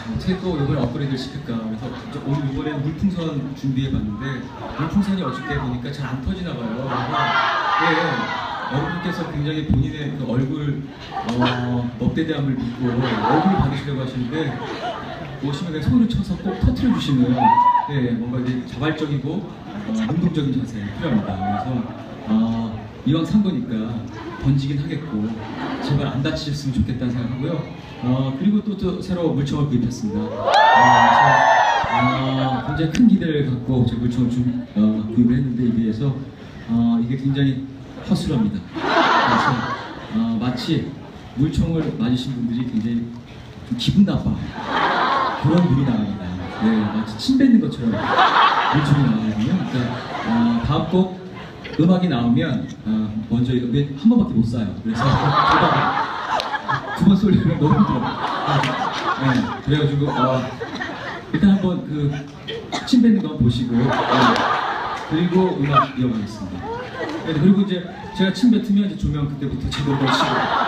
어떻게 또 이번에 업그레이드를 시킬까. 그래서 오늘 이번에 물풍선 준비해봤는데 물풍선이 어저께 보니까 잘 안 터지나 봐요. 그래서 여러분께서 굉장히 본인의 그 얼굴 먹대대함을 믿고 얼굴을 받으시려고 하시는데 오시면 그냥 손을 쳐서 꼭 터트려 주시는 뭔가 이제 자발적이고 능동적인 자세 필요합니다. 그래서 이왕 산 거니까 던지긴 하겠고 제발 안 다치셨으면 좋겠다는 생각하고요. 그리고 또 새로 물총을 구입했습니다. 그래서 굉장히 큰 기대를 갖고 제 물총을 구입을 했는데 이에 비해서 이게 굉장히 허술합니다. 그래서 마치 물총을 맞으신 분들이 굉장히 좀 기분 나빠 그런 눈이 나옵니다. 네, 마치 침 뱉는 것처럼 물총이 나오거든요. 그러니까 다음 곡 음악이 나오면 먼저 이거 한 번밖에 못 쏴요. 그래서 두 번 쏠려면 너무 힘들어. 네, 그래가지고 일단 한번 침 뱉는 거 보시고 그리고 음악 이어가겠습니다. 네, 그리고 이제 제가 침 뱉으면 이제 조명 그때부터 제대로 치고